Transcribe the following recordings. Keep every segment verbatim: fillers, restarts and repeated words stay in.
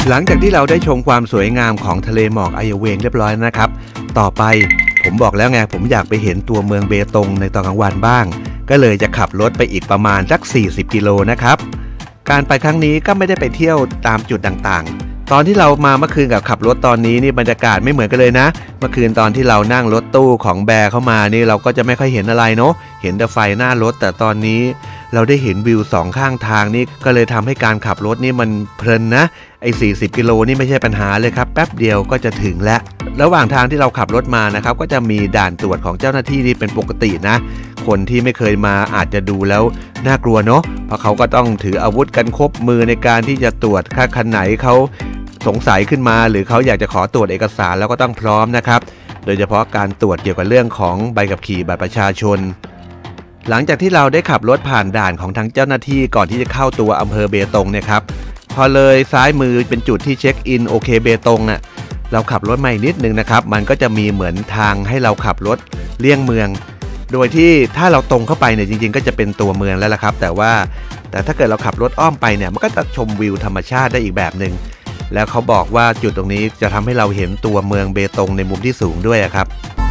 หลังจากที่เราได้ชมความสวยงามของทะเลหมอกไอเวงเรียบร้อยนะครับต่อไปผมบอกแล้วไงผมอยากไปเห็นตัวเมืองเบตงในตอนกลางวันบ้างก็เลยจะขับรถไปอีกประมาณสักสี่สิบกิโลนะครับการไปครั้งนี้ก็ไม่ได้ไปเที่ยวตามจุดต่างๆตอนที่เรามาเมื่อคืนกับขับรถตอนนี้นี่บรรยากาศไม่เหมือนกันเลยนะเมื่อคืนตอนที่เรานั่งรถตู้ของแบร์เข้ามานี่เราก็จะไม่ค่อยเห็นอะไรเนาะเห็นแต่ไฟหน้ารถแต่ตอนนี้เราได้เห็นวิวสองข้างทางนี่ก็เลยทำให้การขับรถนี่มันเพลินนะไอ้สี่สิบกิโลนี่ไม่ใช่ปัญหาเลยครับแป๊บเดียวก็จะถึงแล้วระหว่างทางที่เราขับรถมานะครับก็จะมีด่านตรวจของเจ้าหน้าที่นี่เป็นปกตินะคนที่ไม่เคยมาอาจจะดูแล้วน่ากลัวเนาะเพราะเขาก็ต้องถืออาวุธกันครบมือในการที่จะตรวจถ้าคันไหนเขาสงสัยขึ้นมาหรือเขาอยากจะขอตรวจเอกสารแล้วก็ต้องพร้อมนะครับโดยเฉพาะการตรวจเกี่ยวกับเรื่องของใบขับขี่บัตรประชาชนหลังจากที่เราได้ขับรถผ่านด่านของทางเจ้าหน้าที่ก่อนที่จะเข้าตัวอำเภอเบตงเนี่ยครับพอเลยซ้ายมือเป็นจุดที่เช็คอินโอเคเบตงน่ะเราขับรถมาอีกนิดนึงนะครับมันก็จะมีเหมือนทางให้เราขับรถเลี่ยงเมืองโดยที่ถ้าเราตรงเข้าไปเนี่ยจริงๆก็จะเป็นตัวเมืองแล้วล่ะครับแต่ว่าแต่ถ้าเกิดเราขับรถอ้อมไปเนี่ยมันก็จะชมวิวธรรมชาติได้อีกแบบนึงแล้วเขาบอกว่าจุดตรงนี้จะทำให้เราเห็นตัวเมืองเบตงในมุมที่สูงด้วยครับ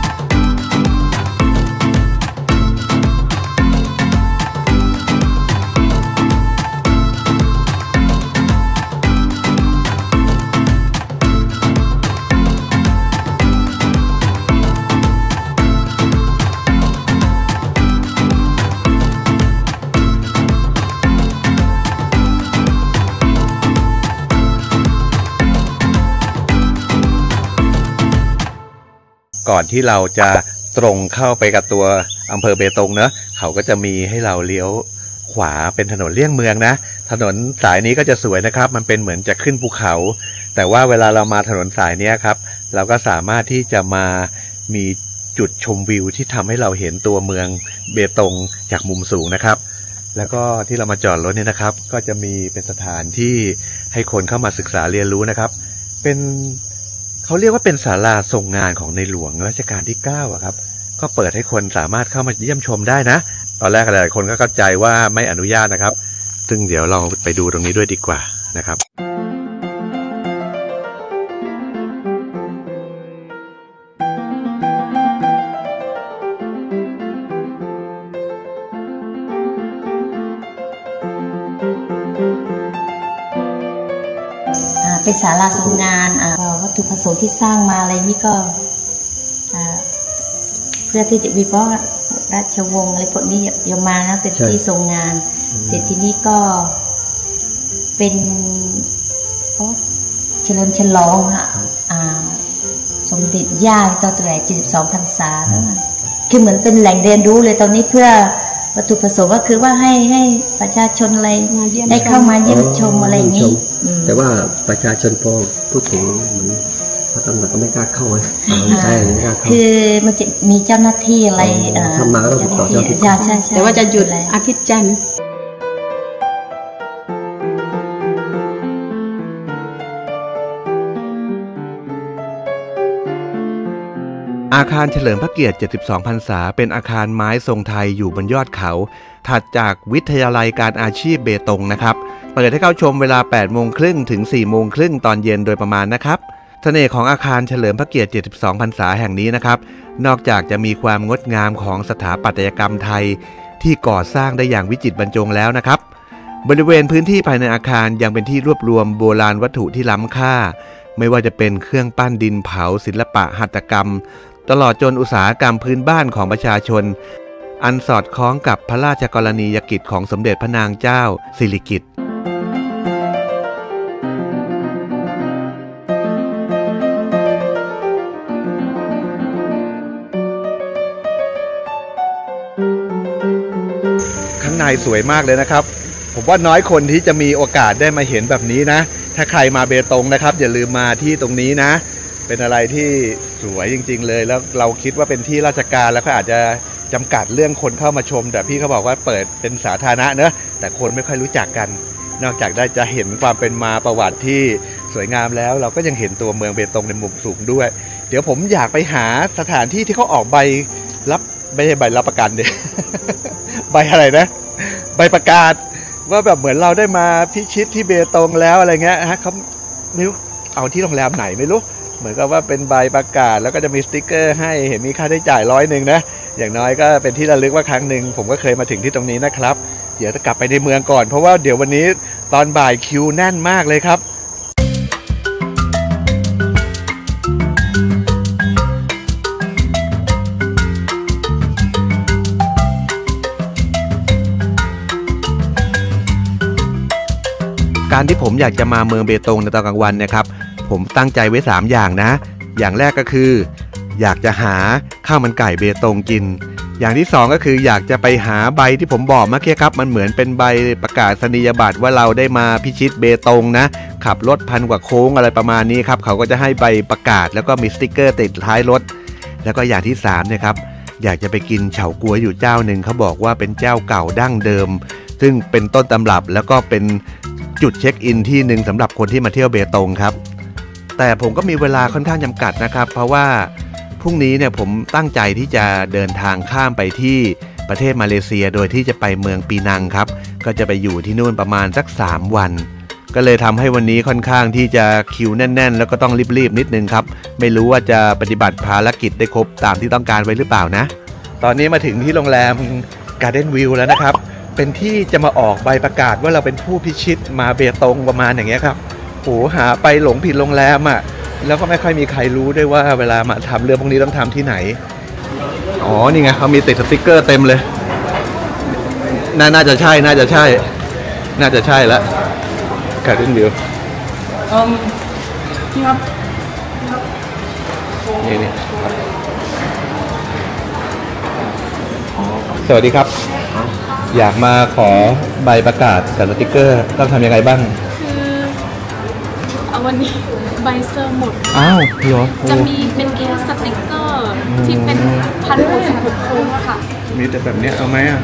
ก่อนที่เราจะตรงเข้าไปกับตัวอำเภอเบตงเนอะเขาก็จะมีให้เราเลี้ยวขวาเป็นถนนเลี่ยงเมืองนะถนนสายนี้ก็จะสวยนะครับมันเป็นเหมือนจะขึ้นภูเขาแต่ว่าเวลาเรามาถนนสายนี้ครับเราก็สามารถที่จะมามีจุดชมวิวที่ทำให้เราเห็นตัวเมืองเบตงจากมุมสูงนะครับแล้วก็ที่เรามาจอดรถเนี่ยนะครับก็จะมีเป็นสถานที่ให้คนเข้ามาศึกษาเรียนรู้นะครับเป็นเขาเรียกว่าเป็นศาลาทรงงานของในหลวงรัชกาลที่เก้าอะครับก็เปิดให้คนสามารถเข้ามาเยี่ยมชมได้นะตอนแรกหลายคนก็เข้าใจว่าไม่อนุญาตนะครับซึ่งเดี๋ยวเราไปดูตรงนี้ด้วยดีกว่านะครับเป็นศาลาทรงงานวัตถุประสงค์ที่สร้างมาอะไรนี่ก็เพื่อที่จะวิเคราะห์ราชวงศ์อะไรพวกนี้ยมานะเป็นที่ทรงงานเสร็จที่นี้ก็เป็นเฉลิมฉลองค่ะสมเด็จย่าตอนตัวใหญ่เจ็ดสิบสองพรรษาแล้วคือเหมือนเป็นแหล่งเรียนรู้เลยตอนนี้เพื่อวัตถุประสงค์ก็คือว่าให้ให้ประชาชนอะไรได้เข้ามาเยี่ยมชมอะไรอย่างนี้แต่ว่าประชาชนพอพูดถึงเหมือนพระตำหนักก็ไม่กล้าเข้าเลยใช่ไม่กล้าเข้าคือมันจะมีเจ้าหน้าที่อะไรทำมาก็ต้องต่อเจ้าหน้าที่ใช่แต่ว่าจะหยุดอาทิตย์จันทร์อาคารเฉลิมพระเกียรติเจ็ดสิบสองพรรษาเป็นอาคารไม้ทรงไทยอยู่บนยอดเขาถัดจากวิทยาลัยการอาชีพเบตงนะครับเปิดให้เข้าชมเวลาแปดโมงครึ่งถึงสี่โมงครึ่งตอนเย็นโดยประมาณนะครับเสน่ห์ของอาคารเฉลิมพระเกียรติเจ็ดสิบสองพรรษาแห่งนี้นะครับนอกจากจะมีความงดงามของสถาปัตยกรรมไทยที่ก่อสร้างได้อย่างวิจิตรบรรจงแล้วนะครับบริเวณพื้นที่ภายในอาคารยังเป็นที่รวบรวมโบราณวัตถุที่ล้ำค่าไม่ว่าจะเป็นเครื่องปั้นดินเผาศิลปะหัตถกรรมตลอดจนอุตสาหกรรมพื้นบ้านของประชาชนอันสอดคล้องกับพระราชกรณียกิจของสมเด็จพระนางเจ้าสิริกิติ์ข้างในสวยมากเลยนะครับผมว่าน้อยคนที่จะมีโอกาสได้มาเห็นแบบนี้นะถ้าใครมาเบตงนะครับอย่าลืมมาที่ตรงนี้นะเป็นอะไรที่สวยจริงๆเลยแล้วเราคิดว่าเป็นที่ราชการแล้วก็อาจจะจำกัดเรื่องคนเข้ามาชมแต่พี่เขาบอกว่าเปิดเป็นสาธารณะเนอะแต่คนไม่ค่อยรู้จักกันนอกจากได้จะเห็นความเป็นมาประวัติที่สวยงามแล้วเราก็ยังเห็นตัวเมืองเบตงในมุมสูงด้วยเดี๋ยวผมอยากไปหาสถานที่ที่เขาออกใบรับไม่ใช่ใบรับประกันเด็ ใบอะไรนะใบประกาศว่าแบบเหมือนเราได้มาพิชิตที่เบตงแล้วอะไรเงี้ยฮะเขาไม่รู้เอาที่โรงแรมไหนไม่รู้เหมือนกับว่าเป็นใบประกาศแล้วก็จะมีสติ๊กเกอร์ให้เห็นมีค่าใช้จ่ายร้อยหนึ่งนะอย่างน้อยก็เป็นที่ระลึกว่าครั้งหนึ่งผมก็เคยมาถึงที่ตรงนี้นะครับเดี๋ยวจะกลับไปในเมืองก่อนเพราะว่าเดี๋ยววันนี้ตอนบ่ายคิวแน่นมากเลยครับการที่ผมอยากจะมาเมืองเบตงในตอนกลางวันนะครับผมตั้งใจไว้สามอย่างนะอย่างแรกก็คืออยากจะหาข้าวมันไก่เบตงกินอย่างที่สองก็คืออยากจะไปหาใบที่ผมบอกเมื่อกี้ครับมันเหมือนเป็นใบประกาศนียบัตรว่าเราได้มาพิชิตเบตงนะขับรถพันกว่าโค้งอะไรประมาณนี้ครับเขาก็จะให้ใบประกาศแล้วก็มีสติ๊กเกอร์ติดท้ายรถแล้วก็อย่างที่สามนะครับอยากจะไปกินเฉาก๊วยอยู่เจ้าหนึ่งเขาบอกว่าเป็นเจ้าเก่าดั้งเดิมซึ่งเป็นต้นตำรับแล้วก็เป็นจุดเช็คอินที่หนึ่งสำหรับคนที่มาเที่ยวเบตงครับแต่ผมก็มีเวลาค่อนข้างจำกัดนะครับเพราะว่าพรุ่งนี้เนี่ยผมตั้งใจที่จะเดินทางข้ามไปที่ประเทศมาเลเซียโดยที่จะไปเมืองปีนังครับก็จะไปอยู่ที่นู่นประมาณสักสามวันก็เลยทำให้วันนี้ค่อนข้างที่จะคิวแน่นๆแล้วก็ต้องรีบๆนิดนึงครับไม่รู้ว่าจะปฏิบัติภารกิจได้ครบตามที่ต้องการไว้หรือเปล่านะตอนนี้มาถึงที่โรงแรม Garden View แล้วนะครับเป็นที่จะมาออกใบประกาศว่าเราเป็นผู้พิชิตมาเบตงประมาณอย่างเงี้ยครับโหหาไปหลงผิดโรงแรมอ่ะแล้วก็ไม่ค่อยมีใครรู้ด้วยว่าเวลามาทำเรื่องพวกนี้ต้องทำที่ไหนอ๋อนี่ไงเขามีติดสติ๊กเกอร์เต็มเลยน่าน่าจะใช่น่าจะใช่น่าจะใช่แล้วการ์เด้นวิวอืมนี่ครับนี่นี่สวัสดีครับอยากมาขอใบประกาศกับสติ๊กเกอร์ต้องทำยังไงบ้างคือเอาวันนี้ใบเซอร์หมดอ้าวเหรอจะมีเป็นแค่สติ๊กเกอร์ที่เป็นพันหกสิบหกโค้งค่ะมีแต่แบบนี้เอาไหมอ่ะ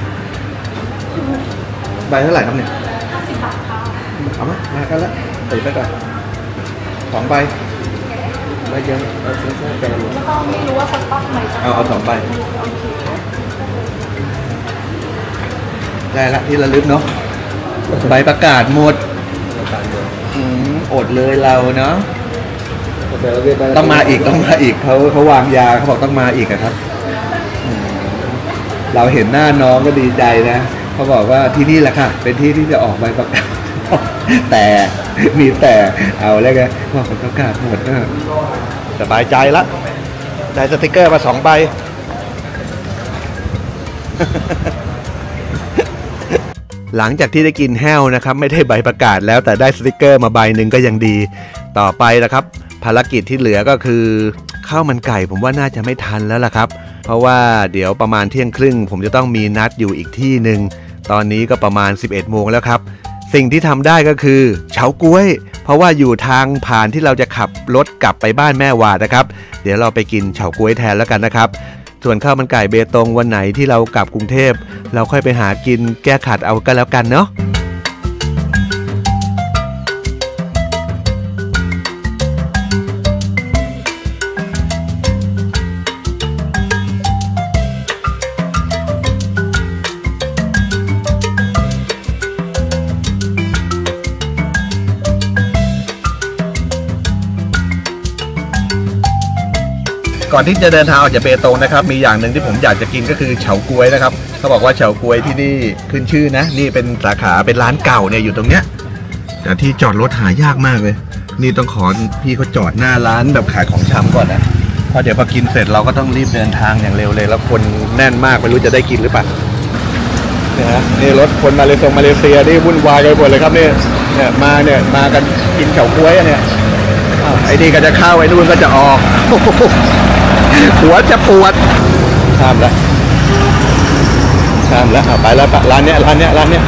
ใบเท่าไหร่ครับเนี่ยห้าสิบบาทค่ะเอาไหมมากันแล้วติดไปก่อนสองใบใบเยอะเอาซื้อแค่แกนแล้วก็ไม่รู้ว่าคนต้องไหนจะเอาเอาสองใบได้ละที่ระลึกเนาะใบประกาศหมดอืมอดเลยเราเนาะต้องมาอีกต้องมาอีกเขาเขาวางยาเขาบอกต้องมาอีกครับเราเห็นหน้าน้องก็ดีใจนะเขาบอกว่าที่นี่แหละค่ะเป็นที่ที่จะออกใบประกาศแต่มีแต่เอาแล้วไงว่าใบประกาศหมดนะสบายใจละได้สติ๊กเกอร์มาสองใบหลังจากที่ได้กินแห้วนะครับไม่ได้ใบประกาศแล้วแต่ได้สติ๊กเกอร์มาใบหนึ่งก็ยังดีต่อไปนะครับภารกิจที่เหลือก็คือข้าวมันไก่ผมว่าน่าจะไม่ทันแล้วล่ะครับเพราะว่าเดี๋ยวประมาณเที่ยงครึ่งผมจะต้องมีนัดอยู่อีกที่หนึ่งตอนนี้ก็ประมาณสิบเอ็ดโมงแล้วครับสิ่งที่ทำได้ก็คือเฉาก๊วยเพราะว่าอยู่ทางผ่านที่เราจะขับรถกลับไปบ้านแม่วาดนะครับเดี๋ยวเราไปกินเฉาก๊วยแทนแล้วกันนะครับส่วนข้าวมันไก่เบตงวันไหนที่เรากลับกรุงเทพเราค่อยไปหากินแก้ขัดเอาก็แล้วกันเนาะก่อนที่จะเดินทางออกจากเบตงนะครับมีอย่างหนึ่งที่ผมอยากจะกินก็คือเฉาก๊วยนะครับเขาบอกว่าเฉาก๊วยที่นี่ขึ้นชื่อนะนี่เป็นสาขาเป็นร้านเก่าเนี่ยอยู่ตรงเนี้ยแต่ที่จอดรถหายากมากเลยนี่ต้องขอพี่เขาจอดหน้าร้านแบบขายของชำก่อนนะเพราะเดี๋ยวพอกินเสร็จเราก็ต้องรีบเดินทางอย่างเร็วเลยแล้วคนแน่นมากไม่รู้จะได้กินหรือเปล่าเนี่ยฮะนี่รถคนมาเลเซียมาเลเซียนี่วุ่นวายกันหมดเลยครับเนี่ยเนี่ยมาเนี่ยมากันกินเฉาก๊วยเนี่ยไอ้นี่ก็จะเข้าไอ้นู่นก็จะออกหัวจะปวดข้ามแล้วข้ามแล้วไปแล้วร้านเนี้ยร้านเนี้ยร้านเนี้ย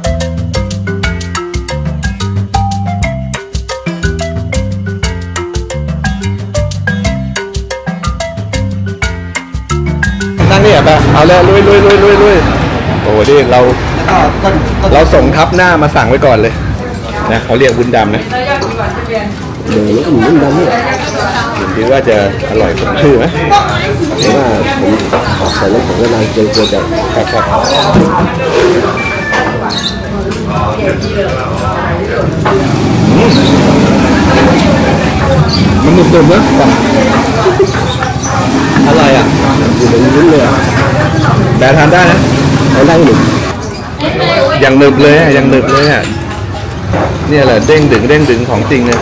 นั่งนี่อ่ะไปเอาเลยลุยลุยลุยลุยลุยโอ้ดิเราเราส่งทับหน้ามาสั่งไว้ก่อนเลยนะเขาเรียกวุ้นดำนะเดี๋ยวแล้วก็หมูดำเนี่ยผมคิดว่าจะอร่อยสมชื่อไหมเพราะว่าผมออกใส่รถของนานเกินกลัวจะกัดกัดนุ่มๆนะอะไรอ่ะอยู่ในลิ้นเลยอ่ะแต่ทานได้นะเขาได้หนึ่งอย่างหนึบเลยอย่างหนึบเลยอ่ะเนี่ยแหละเด้งดึงเด้งดึงของจริงเลย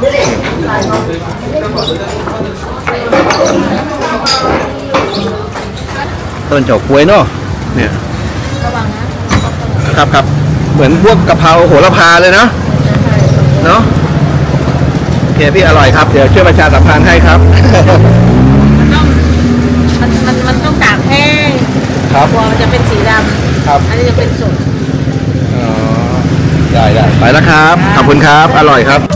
ต้นเฉาก๊วยเนาะเนี่ยครับครับเหมือนพวกกะเพราโหระพาเลยเนาะเนาะโอเคพี่อร่อยครับเดี๋ยวช่วยประชาสัมพันธ์ให้ครับมันมันมันต้องตากแห้งครับตัวมันจะเป็นสีดำครับอันนี้จะเป็นสดอ๋อได้ได้ไปแล้วครับขอบคุณครับอร่อยครับ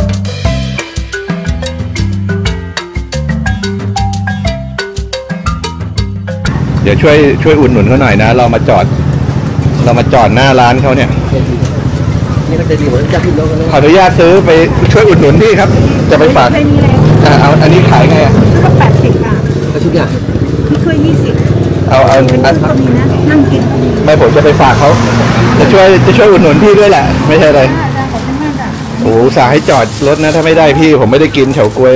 เดี๋ยวช่วยช่วยอุดหนุนเขาหน่อยนะเรามาจอดเรามาจอดหน้าร้านเขาเนี่ยขออนุญาตซื้อไปช่วยอุดหนุนพี่ครับจะไปฝากเอาอันนี้ขายไงอ่ะก็แปดสิบอ่ะทุกอย่างพี่ช่วยยี่สิบเอาเอาก็มีนะนั่งกินไม่ผมจะไปฝากเขาจะช่วยจะช่วยอุดหนุนพี่ด้วยแหละไม่ใช่อะไรโอ้สาให้จอดรถนะถ้าไม่ได้พี่ผมไม่ได้กินเฉาก๊วย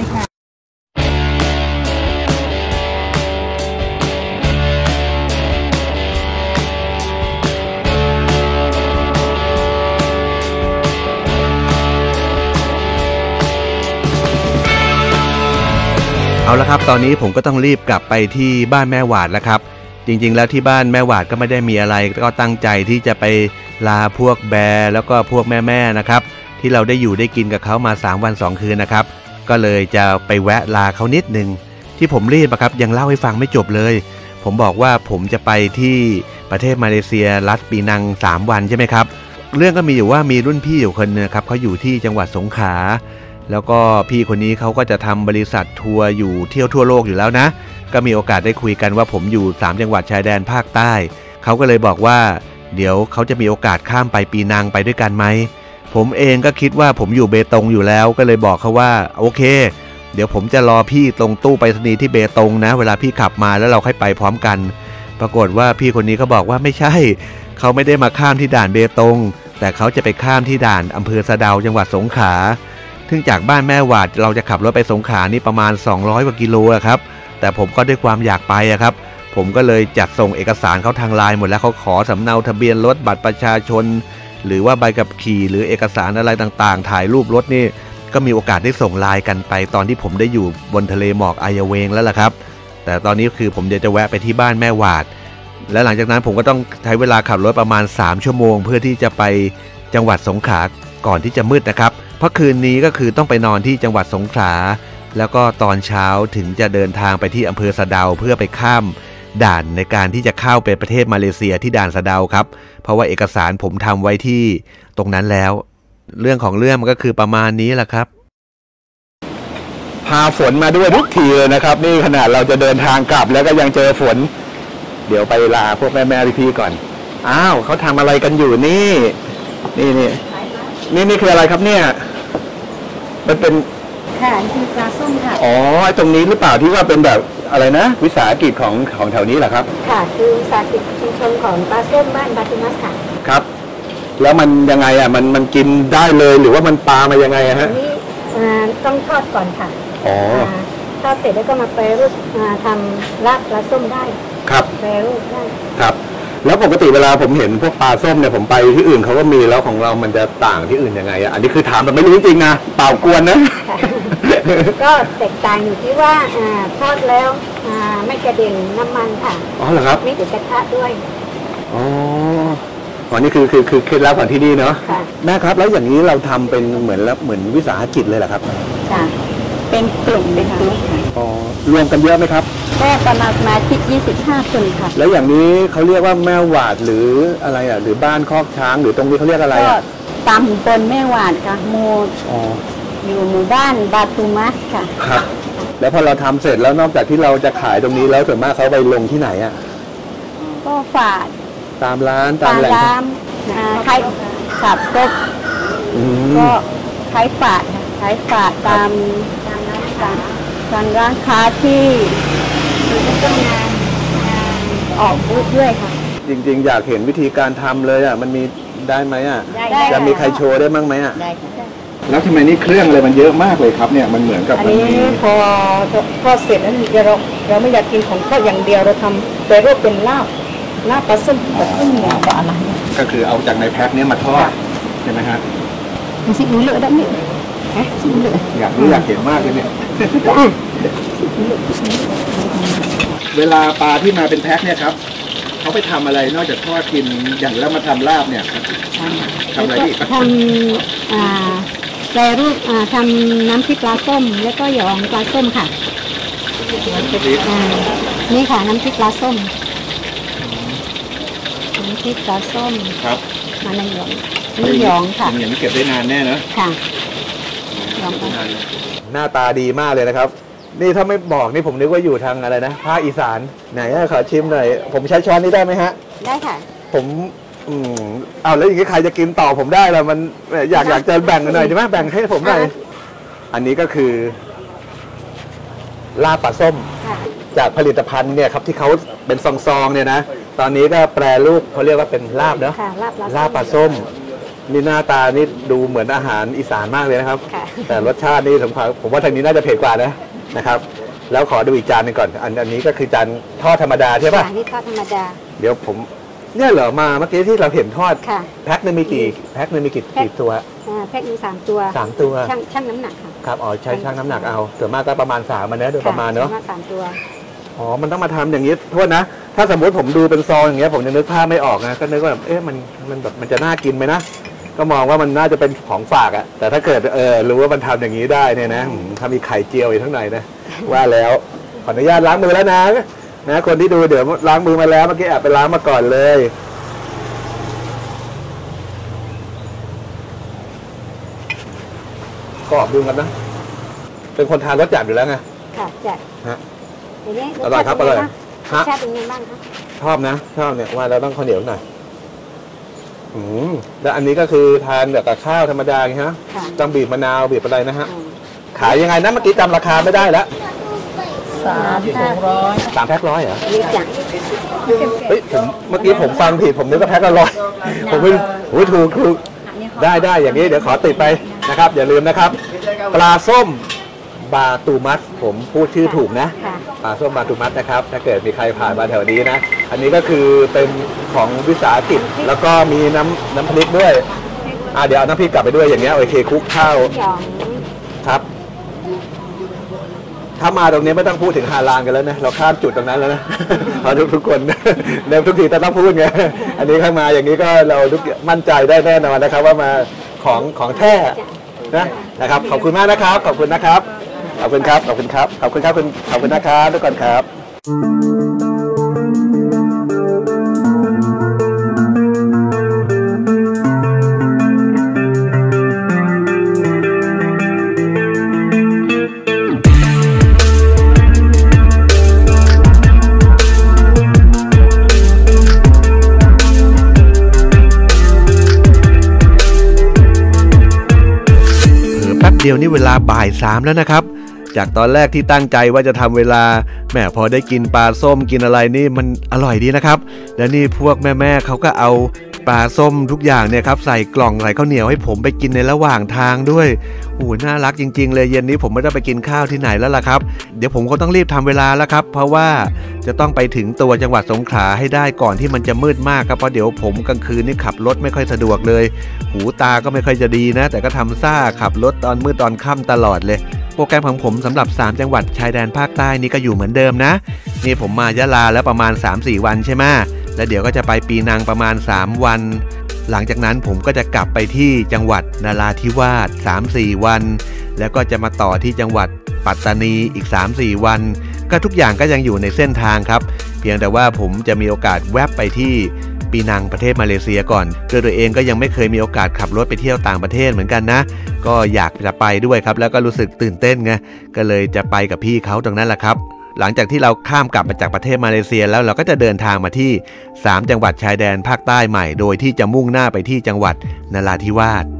เอาละครับตอนนี้ผมก็ต้องรีบกลับไปที่บ้านแม่หวาดแล้วครับจริงๆแล้วที่บ้านแม่หวาดก็ไม่ได้มีอะไรก็ตั้งใจที่จะไปลาพวกแบร์แล้วก็พวกแม่ๆนะครับที่เราได้อยู่ได้กินกับเขามาสามวันสองคืนนะครับก็เลยจะไปแวะลาเขานิดนึงที่ผมรีบครับยังเล่าให้ฟังไม่จบเลยผมบอกว่าผมจะไปที่ประเทศมาเลเซียรัฐปีนังสามวันใช่ไหมครับเรื่องก็มีอยู่ว่ามีรุ่นพี่อยู่คนนึงครับเขาอยู่ที่จังหวัดสงขลาแล้วก็พี่คนนี้เขาก็จะทำบริษัททัวร์อยู่เที่ยวทั่วโลกอยู่แล้วนะก็มีโอกาสได้คุยกันว่าผมอยู่สามจังหวัดชายแดนภาคใต้เขาก็เลยบอกว่าเดี๋ยวเขาจะมีโอกาสข้ามไปปีนังไปด้วยกันไหมผมเองก็คิดว่าผมอยู่เบตงอยู่แล้วก็เลยบอกเขาว่าโอเคเดี๋ยวผมจะรอพี่ตรงตู้ไปรษณีย์ที่เบตงนะเวลาพี่ขับมาแล้วเราค่อยไปพร้อมกันปรากฏว่าพี่คนนี้เขาบอกว่าไม่ใช่เขาไม่ได้มาข้ามที่ด่านเบตงแต่เขาจะไปข้ามที่ด่านอำเภอสะเดาจังหวัดสงขลาซึ่งจากบ้านแม่หวาดเราจะขับรถไปสงขลานี่ประมาณสองร้อยกว่ากิโลครับแต่ผมก็ด้วยความอยากไปครับผมก็เลยจัดส่งเอกสารเขาทางไลน์หมดแล้วเขาขอสำเนาทะเบียนรถบัตรประชาชนหรือว่าใบขับขี่หรือเอกสารอะไรต่างๆถ่ายรูปรถนี่ก็มีโอกาสได้ส่งไลน์กันไปตอนที่ผมได้อยู่บนทะเลหมอกอายาเวงแล้วล่ะครับแต่ตอนนี้คือผมจะแวะไปที่บ้านแม่หวาดและหลังจากนั้นผมก็ต้องใช้เวลาขับรถประมาณสามชั่วโมงเพื่อที่จะไปจังหวัดสงขลาก่อนที่จะมืดนะครับเพราะคืนนี้ก็คือต้องไปนอนที่จังหวัดสงขลาแล้วก็ตอนเช้าถึงจะเดินทางไปที่อำเภอสะเดาเพื่อไปข้ามด่านในการที่จะเข้าไปประเทศมาเลเซียที่ด่านสะเดาครับเพราะว่าเอกสารผมทำไว้ที่ตรงนั้นแล้วเรื่องของเรื่องมันก็คือประมาณนี้แหละครับพาฝนมาด้วยทุกทีเลยนะครับนี่ขนาดเราจะเดินทางกลับแล้วก็ยังเจอฝนเดี๋ยวไปลาพวกแม่แม่พี่ๆก่อนอ้าวเขาทำอะไรกันอยู่นี่นี่นี่นี่นี่คืออะไรครับเนี่ยมันเป็นค่ะคือปลาส้มค่ะอ๋อตรงนี้หรือเปล่าที่ว่าเป็นแบบอะไรนะวิสาหกิจของของแถวนี้เหรอครับค่ะคือวิสาหกิจชุมชนของปลาส้มบ้านบาตุมัสค่ะครับแล้วมันยังไงอ่ะมันมันกินได้เลยหรือว่ามันปลามายังไงฮะนี่ต้องทอดก่อนค่ะอ๋อทอดเสร็จแล้วก็มาแปรรูปมาทำลาบปลาส้มได้ครับแปรรูปได้ครับแล้วปกติเวลาผมเห็นพวกปลาส้มเนี่ยผมไปที่อื่นเขาก็มีแล้วของเรามันจะต่างที่อื่นยังไงอ่ะอันนี้คือถามแบบไม่รู้จริงๆนะเปล่ากวนนะก็แตกต่างอยู่ที่ว่าทอดแล้วไม่กระเด็นน้ำมันค่ะอ๋อเหรอครับไม่ติดกระทะด้วยอ๋ออ๋อนี่คือคือคือเคล็ดลับของที่นี่เนาะแม่ครับแล้วอย่างนี้เราทำเป็นเหมือนแล้วเหมือนวิสาหกิจเลยเหรอครับค่ะเป็นกลุ่มเป็นกลุ่มอ๋อรวมกันเยอะไหมครับก็ประมาณมาที่ยี่สิบห้าคนค่ะแล้วอย่างนี้เขาเรียกว่าแม่หวาดหรืออะไรอ่ะหรือบ้านคอกช้างหรือตรงนี้เขาเรียกอะไรอ่ะตำบลแม่หวาดค่ะหมู่อ๋ออยู่หมู่บ้านบาตูมัสค่ะครับแล้วพอเราทำเสร็จแล้วนอกจากที่เราจะขายตรงนี้แล้วส่วนมากเขาไปลงที่ไหนอ่ะก็ฝากตามร้านตามแหล่งขายขับก็ก็ขายฝากขายฝากตามตามร้านค้าที่ต้องงานออกบูธด้วยค่ะจริงๆอยากเห็นวิธีการทำเลยอ่ะมันมีได้ไหมอ่ะจะมีใครโชว์ได้บ้างไหมอ่ะได้ค่ะแล้วทำไมนี่เครื่องอะไรมันเยอะมากเลยครับเนี่ยมันเหมือนกับอันมันนี้มีพอทอดเสร็จนั้นเราเราไม่อยากกินของทอดอย่างเดียวเราทำแต่รูปเป็นลาบลาบปลาส้มแบบข้าวเหนียวกับอะไรก็คือเอาจากในแพ็คนี้มาทอดใช่ไหมฮะมันสิรู้เลยได้ไหมฮะสิรู้เลยอยากรู้อยากเห็นมากเลยเนี่ย เวลาปลาที่มาเป็นแพ็คเนี่ยครับเขาไปทำอะไรนอกจากทอดกินอย่างแล้วมาทำลาบเนี่ยทำอะไรอีกทำอ่าแปรรูปอ่าทำน้ำพริกปลาส้มแล้วก็หยองปลาส้มค่ะอ่านี่ค่ะน้ำพริกปลาส้มน้ำพริกปลาส้มครับมาในหยองนี่หยองค่ะอย่างนี้เก็บได้นานแน่นะค่ะหยองปลาหน้าตาดีมากเลยนะครับนี่ถ้าไม่บอกนี่ผมนึกว่าอยู่ทางอะไรนะภาคอีสานไหนขอชิมหน่อยผมใช้ช้อนนี้ได้ไหมฮะได้ค่ะผมอืมเอาแล้วอย่างนี้ใครจะกินต่อผมได้ล่ะมันอยากอยากจะแบ่งหน่อยใช่ไหมแบ่งให้ผมหน่อยอันนี้ก็คือลาบปลาส้มค่ะจากผลิตภัณฑ์เนี่ยครับที่เขาเป็นซองๆเนี่ยนะตอนนี้ก็แปรรูปเขาเรียกว่าเป็นลาบเนาะค่ะลาบปลาส้มลาบปลาส้มนี่หน้าตานี่ดูเหมือนอาหารอีสานมากเลยนะครับค่ะแต่รสชาตินี่ผมผมว่าทางนี้น่าจะเผ็ดกว่านะนะครับ แล้วขอดูอีกจานหนึงก่อนอันอันนี้ก็คือจานทอดธรรมดาใช่ป่ะค่ะนี่ทอดธรรมดาเดี๋ยวผมเนี่ยเหรอมาเมื่อกี้ที่เราเห็นทอดค่ะแพ็คนึงมีกี่แพ็คนึงมีกี่แพ็คกี่ตัวอ่าแพ็คหนึ่งสามตัวสามตัวช่างช่างน้ำหนักค่ะครับอ๋อใช้ช่างน้ำหนักเอาส่วนมากก็ประมาณสามมันเนอะโดยประมาณเนอะค่สามตัวอ๋อมันต้องมาทำอย่างนี้โทษนะถ้าสมมติผมดูเป็นซองอย่างเงี้ยผมจะนึกภาพไม่ออกนะก็นึกว่าแบบเอ๊ะมันมันแบบมันจะน่ากินไหมนะก็มองว่ามันน่าจะเป็นของฝากอะแต่ถ้าเกิดเออรู้ว่ามันทำอย่างนี้ได้เนี่ยนะอืมถ้ามีไข่เจียวอยู่ข้างในนะ ว่าแล้วขออนุญาตล้างมือแล้วนะนะคนที่ดูเดี๋ยวล้างมือมาแล้วเมื่อกี้แอบไปล้างมาก่อนเลยกรอบดูกันนะเป็นคนทานรสจัดอยู่แล้วไงค่ะจัดฮะเดี๋ยวนี้อร่อยครับอร่อยรฮะสชาติเป็นไงบ้างคะชอบนะชอบเนี่ยว่าเราต้องข้าวเหนียวหน่อยอืมแล้วอันนี้ก็คือทานแบบกับข้าวธรรมดาไงฮะค่ะต้องบีบมะนาวบีบอะไรนะฮะอืมขายยังไงนะเมื่อกี้จำราคาไม่ได้แล้วสามถุงร้อยสามแพ็คร้อยเหรอนี่จ้ะเฮ้ยผมเมื่อกี้ผมฟังผิดผมนึกว่าแพ็คละร้อยผมไม่โอ้ยถูกถูกได้ได้อย่างนี้เดี๋ยวขอติดไปนะครับ อย่าลืมนะครับ ปลาส้มบาตูมัสผมพูดชื่อถูกนะค่ะปลาส้มบาตูมัสนะครับ ถ้าเกิดมีใครผ่านมาแถวนี้นะ อันนี้ก็คือเป็นของวิสาหกิจแล้วก็มีน้ำน้ำพริกด้วยอ่าเดี๋ยวเอาน้ำพริกกลับไปด้วยอย่างเงี้ยโอเคคลุกข้าวหยองครับ ถ้ามาตรงนี้ไม่ต้องพูดถึงฮาลาลกันแล้วนะเราข้ามจุดตรงนั้นแล้วนะ เพราะทุกทุกคนเดิมทุกทีต้องพูดไงอันนี้เข้ามาอย่างนี้ก็เราทุกมั่นใจได้แน่นอนนะครับ ว่ามาของของแท้นะนะครับ ขอบคุณมากนะครับ ขอบคุณนะครับขอบคุณครับขอบคุณครับขอบคุณครับคุณขอบคุณนะครับทุกคนครับ เดียวนี่เวลาบ่ายสามแล้วนะครับจากตอนแรกที่ตั้งใจว่าจะทำเวลาแม่พอได้กินปลาส้มกินอะไรนี่มันอร่อยดีนะครับและนี่พวกแม่ๆเขาก็เอาปลาส้มทุกอย่างเนี่ยครับใส่กล่องใส่ข้าวเหนียวให้ผมไปกินในระหว่างทางด้วยโอ้น่ารักจริงๆเลยเย็นนี้ผมไม่ได้ไปกินข้าวที่ไหนแล้วล่ะครับเดี๋ยวผมก็ต้องรีบทำเวลาแล้วครับเพราะว่าจะต้องไปถึงตัวจังหวัดสงขลาให้ได้ก่อนที่มันจะมืดมากครับเพราะเดี๋ยวผมกลางคืนนี่ขับรถไม่ค่อยสะดวกเลยหูตาก็ไม่ค่อยจะดีนะแต่ก็ทำซ่าขับรถตอนมืดตอนค่ำตลอดเลยโปรแกรมของผมสำหรับสามจังหวัดชายแดนภาคใต้นี่ก็อยู่เหมือนเดิมนะนี่ผมมายะลาแล้วประมาณ สามถึงสี่ วันใช่ไหมแล้วเดี๋ยวก็จะไปปีนังประมาณสามวันหลังจากนั้นผมก็จะกลับไปที่จังหวัดนราธิวาส สามถึงสี่ วันแล้วก็จะมาต่อที่จังหวัดปัตตานีอีก สามถึงสี่ วันก็ทุกอย่างก็ยังอยู่ในเส้นทางครับเพียงแต่ว่าผมจะมีโอกาสแวบไปที่ปีนังประเทศมาเลเซียก่อนโดยตัวเองก็ยังไม่เคยมีโอกาสขับรถไปเที่ยวต่างประเทศเหมือนกันนะก็อยากจะไปด้วยครับแล้วก็รู้สึกตื่นเต้นไงก็เลยจะไปกับพี่เขาตรงนั้นแหละครับหลังจากที่เราข้ามกลับมาจากประเทศมาเลเซียแล้วเราก็จะเดินทางมาที่สามจังหวัดชายแดนภาคใต้ใหม่โดยที่จะมุ่งหน้าไปที่จังหวัดนราธิวาส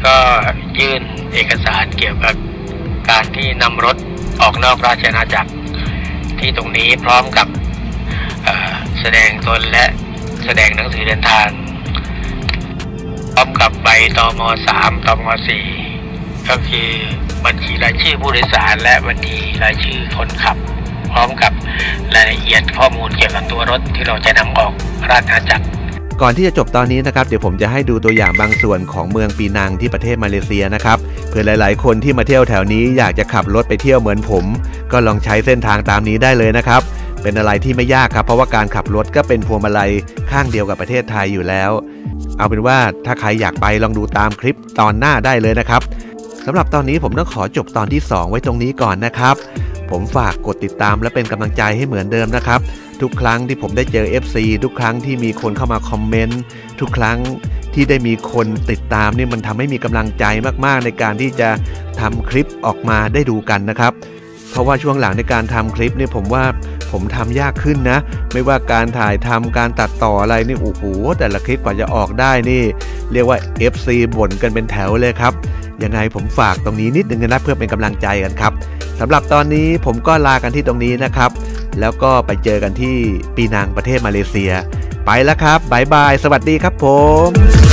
ก็ยื่นเอกสารเกี่ยวกับการที่นำรถออกนอกราชอาณาจักรที่ตรงนี้พร้อมกับแสดงตนและแสดงหนังสือเดินทางพร้อมกับใบตม.สาม ตม.สี่ ก็คือบัญชีรายชื่อผู้โดยสารและบัญชีรายชื่อคนขับพร้อมกับรายละเอียดข้อมูลเกี่ยวกับตัวรถที่เราจะนำออกราชอาณาจักรก่อนที่จะจบตอนนี้นะครับเดี๋ยวผมจะให้ดูตัวอย่างบางส่วนของเมืองปีนังที่ประเทศมาเลเซียนะครับเพื่อหลายๆคนที่มาเที่ยวแถวนี้อยากจะขับรถไปเที่ยวเหมือนผมก็ลองใช้เส้นทางตามนี้ได้เลยนะครับเป็นอะไรที่ไม่ยากครับเพราะว่าการขับรถก็เป็นพวงมาลัยข้างเดียวกับประเทศไทยอยู่แล้วเอาเป็นว่าถ้าใครอยากไปลองดูตามคลิปตอนหน้าได้เลยนะครับสำหรับตอนนี้ผมต้องขอจบตอนที่สองไว้ตรงนี้ก่อนนะครับผมฝากกดติดตามและเป็นกำลังใจให้เหมือนเดิมนะครับทุกครั้งที่ผมได้เจอ เอฟ ซี ทุกครั้งที่มีคนเข้ามาคอมเมนต์ทุกครั้งที่ได้มีคนติดตามนี่มันทำให้มีกำลังใจมากๆในการที่จะทำคลิปออกมาได้ดูกันนะครับเพราะว่าช่วงหลังในการทำคลิปนี่ผมว่าผมทำยากขึ้นนะไม่ว่าการถ่ายทำการตัดต่ออะไรนี่โอ้โหแต่ละคลิปกว่าจะออกได้นี่เรียกว่า เอฟ ซี บ่นกันเป็นแถวเลยครับยังไงผมฝากตรงนี้นิดนึงนะเพื่อเป็นกำลังใจกันครับสำหรับตอนนี้ผมก็ลากันที่ตรงนี้นะครับแล้วก็ไปเจอกันที่ปีนังประเทศมาเลเซียไปแล้วครับบ๊ายบายสวัสดีครับผม